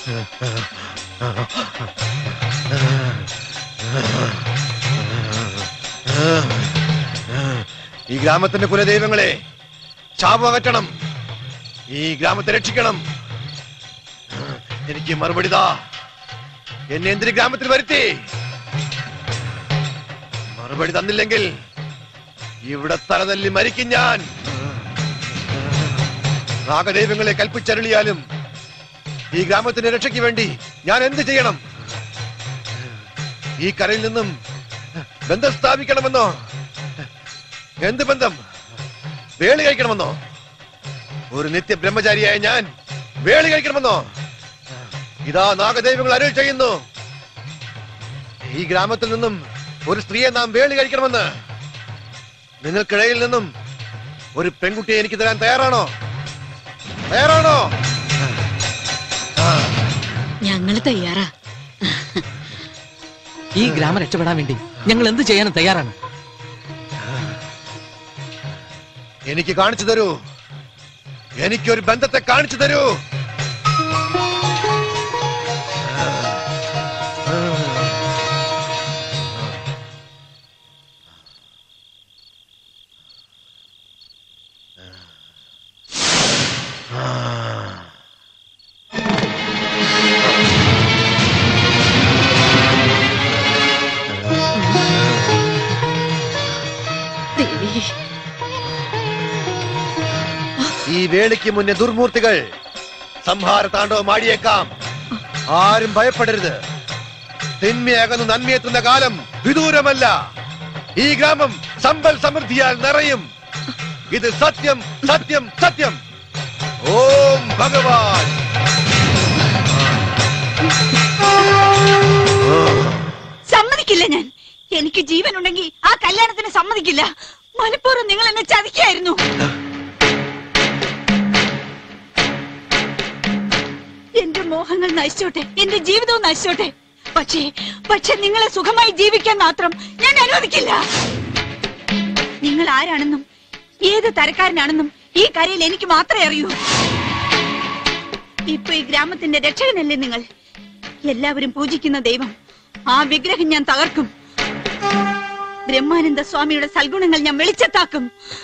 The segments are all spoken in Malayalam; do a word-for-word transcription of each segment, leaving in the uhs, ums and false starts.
ഈ ഗ്രാമത്തിന്റെ കുലദൈവങ്ങളെ ശാപം അകറ്റണം, ഈ ഗ്രാമത്തെ രക്ഷിക്കണം. എനിക്ക് മറുപടി താ. എന്നെ എന്തിന് ഗ്രാമത്തിൽ വരുത്തി? മറുപടി തന്നില്ലെങ്കിൽ ഇവിടെ തലതല്ലി മരിക്കും ഞാൻ. നാഗദൈവങ്ങളെ കൽപ്പിച്ചരുളിയാലും ഈ ഗ്രാമത്തിന്റെ രക്ഷയ്ക്ക് വേണ്ടി ഞാൻ എന്ത് ചെയ്യണം? ഈ കരയിൽ നിന്നും ബന്ധം സ്ഥാപിക്കണമെന്നോ? എന്ത് ബന്ധം? വേളി കഴിക്കണമെന്നോ? ഒരു നിത്യ ബ്രഹ്മചാരിയായ ഞാൻ വേളി കഴിക്കണമെന്നോ? ഇതാ നാഗദൈവങ്ങൾ അരുൾ ചെയ്യുന്നു, ഈ ഗ്രാമത്തിൽ നിന്നും ഒരു സ്ത്രീയെ നാം വേളി കഴിക്കണമെന്ന്. നിങ്ങൾക്കിടയിൽ നിന്നും ഒരു പെൺകുട്ടിയെ എനിക്ക് തരാൻ തയ്യാറാണോ? തയ്യാറാണോ? ഞങ്ങൾ തയ്യാറാ. ഈ ഗ്രാമം രക്ഷപ്പെടാൻ വേണ്ടി ഞങ്ങൾ എന്ത് ചെയ്യാനും തയ്യാറാണ്. എനിക്ക് കാണിച്ചു തരൂ, എനിക്കൊരു ബന്ധത്തെ കാണിച്ചു തരൂ. ഈ വേളിക്ക് മുന്നേ ദുർമൂർത്തികൾ സംഹാര താണ്ഡവം ആടിയേക്കാം. ആരും ഭയപ്പെടരുത്. തിന്മയകന്ന് നന്മയെത്തുന്ന കാലം വിദൂരമല്ല. ഈ ഗ്രാമം സമ്പൽ സമൃദ്ധിയാൽ നിറയും. ഇത് സത്യം, സത്യം, സത്യം. ഓം ഭഗവാൻ. സമ്മതിക്കില്ല ഞാൻ. എനിക്ക് ജീവൻ ഉണ്ടെങ്കിൽ ആ കല്യാണത്തിന് സമ്മതിക്കില്ല. മനഃപൂർവ്വം നിങ്ങൾ എന്നെ ചതിക്കായിരുന്നു. എന്റെ മോഹങ്ങൾ നശിച്ചോട്ടെ, എന്റെ ജീവിതവും നശിച്ചോട്ടെ. പക്ഷേ പക്ഷെ നിങ്ങളെ സുഖമായി ജീവിക്കാൻ മാത്രം ഞാൻ അനുവദിക്കില്ല. നിങ്ങൾ ആരാണെന്നും ഏത് തരക്കാരനാണെന്നും ഈ കരയിൽ എനിക്ക് മാത്രമേ അറിയൂ. ഇപ്പൊ ഈ ഗ്രാമത്തിന്റെ രക്ഷകനല്ലേ നിങ്ങൾ? എല്ലാവരും പൂജിക്കുന്ന ദൈവം, ആ വിഗ്രഹം ഞാൻ തകർക്കും. ബ്രഹ്മാനന്ദ സ്വാമിയുടെ സൽഗുണങ്ങൾ ഞാൻ വെളിച്ചത്താക്കും.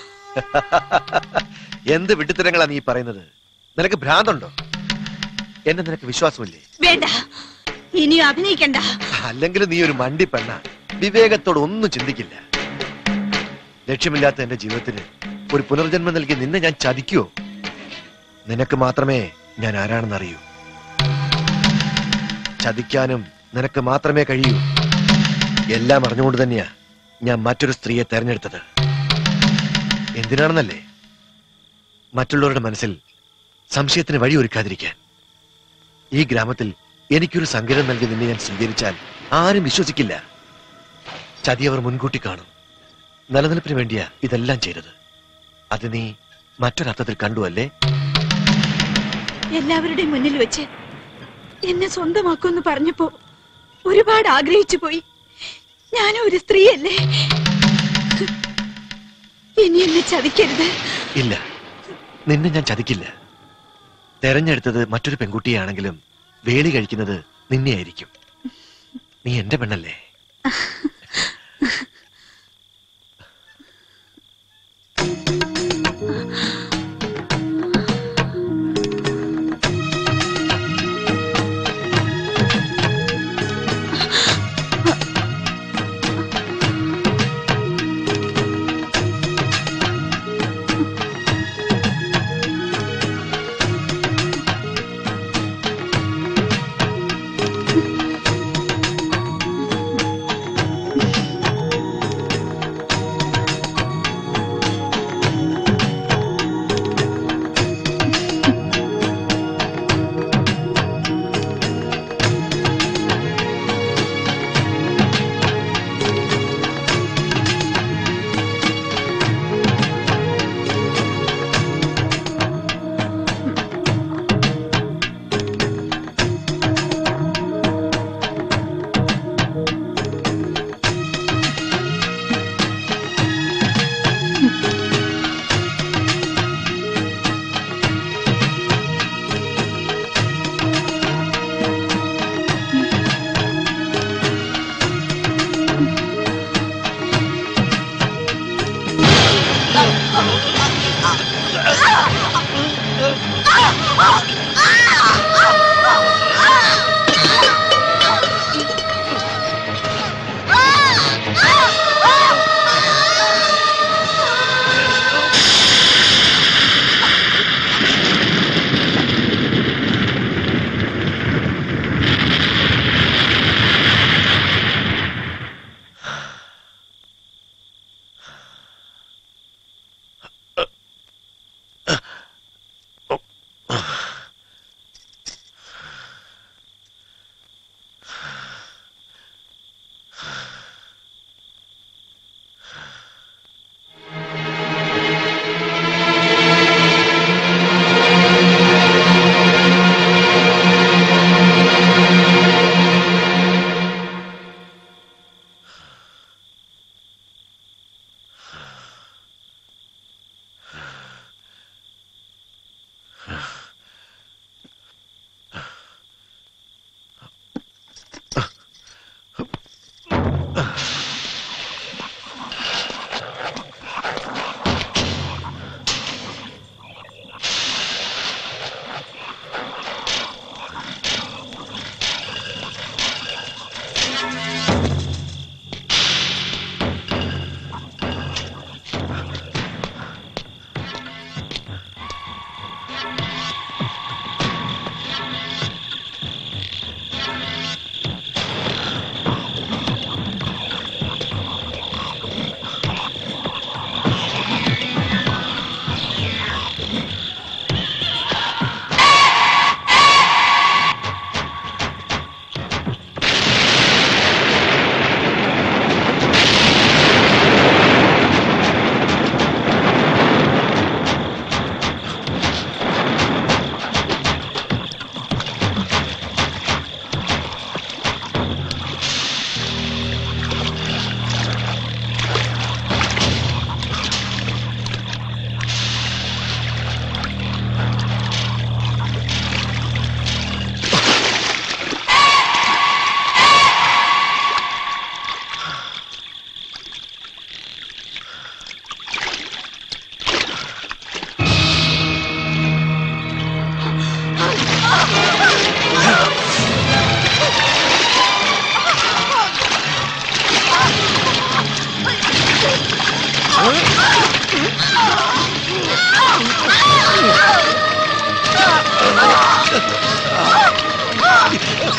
എന്ത് വിഡ്ഢിത്തരങ്ങളാ നീ പറയുന്നത്? നിനക്ക് ഭ്രാന്തുണ്ടോ? എന്നെ നിനക്ക് വിശ്വാസമില്ലേ? വേണ്ട, ഇനിയും അഭിനയിക്കണ്ട. അല്ലെങ്കിൽ നീ ഒരു മണ്ടി പെണ്ണ, വിവേകത്തോട് ഒന്നും ചിന്തിക്കില്ല. ലക്ഷ്യമില്ലാത്ത എന്റെ ജീവിതത്തിന് ഒരു പുനർജന്മം നൽകി നിന്നെ ഞാൻ ചതിക്കുവോ? നിനക്ക് മാത്രമേ ഞാൻ ആരാണെന്ന് അറിയൂ. ചതിക്കാനും നിനക്ക് മാത്രമേ കഴിയൂ. എല്ലാം അറിഞ്ഞുകൊണ്ട് തന്നെയാ ഞാൻ മറ്റൊരു സ്ത്രീയെ തെരഞ്ഞെടുത്തത്. എന്തിനാണെന്നല്ലേ? മറ്റുള്ളവരുടെ മനസ്സിൽ സംശയത്തിന് വഴി ഒരുക്കാതിരിക്കാൻ. ഈ ഗ്രാമത്തിൽ എനിക്കൊരു സങ്കേതം നൽകി നിന്നെ ഞാൻ സ്വീകരിച്ചാൽ ആരും വിശ്വസിക്കില്ല. ചതിയവർ മുൻകൂട്ടി കാണും. നിലനിൽപ്പിന് വേണ്ടിയാ ഇതെല്ലാം ചെയ്തത്. അത് നീ മറ്റൊരർത്ഥത്തിൽ കണ്ടു അല്ലേ? എല്ലാവരുടെയും മുന്നിൽ വെച്ച് എന്നെ സ്വന്തമാക്കുമെന്ന് പറഞ്ഞപ്പോ ഒരുപാട് ആഗ്രഹിച്ചു പോയി. ഞാനും ഒരു സ്ത്രീയല്ലേ? ഇനി എന്നെ ചതിക്കരുത്. ഇല്ല, നിന്നെ ഞാൻ ചതിക്കില്ല. തെരഞ്ഞെടുത്തത് മറ്റൊരു പെൺകുട്ടിയാണെങ്കിലും വേളി കഴിക്കുന്നത് നിന്നെയായിരിക്കും. നീ എന്റെ പെണ്ണല്ലേ?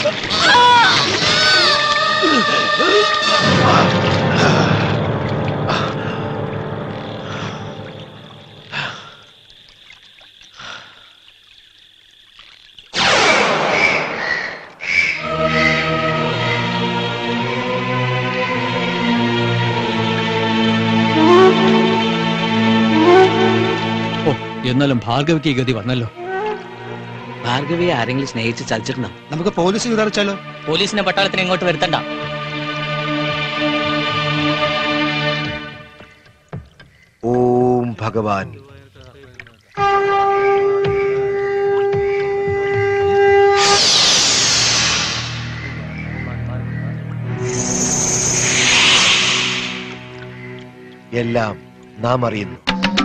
എന്നാലും ഭാർഗവിക്ക് ഈ ഗതി വന്നല്ലോ. ഭാർഗവിയെ ആരെങ്കിലും സ്നേഹിച്ച് ചതിച്ചിട്ടുണ്ടോ? നമുക്ക് പോലീസിന് വിതറിച്ചാലോ? പോലീസിനെ പട്ടാളത്തിന് ഇങ്ങോട്ട് വരുത്തണ്ട. ഓം ഭഗവാൻ. എല്ലാം നാം അറിയുന്നു.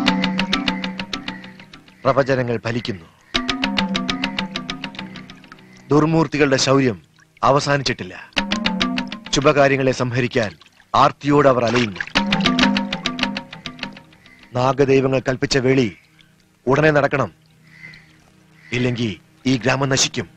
പ്രവചനങ്ങൾ ഫലിക്കുന്നു. ദുർമൂർത്തികളുടെ ശൗര്യം അവസാനിച്ചിട്ടില്ല. ശുഭകാര്യങ്ങളെ സംഹരിക്കാൻ ആർത്തിയോട് അവർ അലയുന്നു. നാഗദൈവങ്ങൾ കൽപ്പിച്ച വേളി ഉടനെ നടക്കണം. ഇല്ലെങ്കിൽ ഈ ഗ്രാമം നശിക്കും.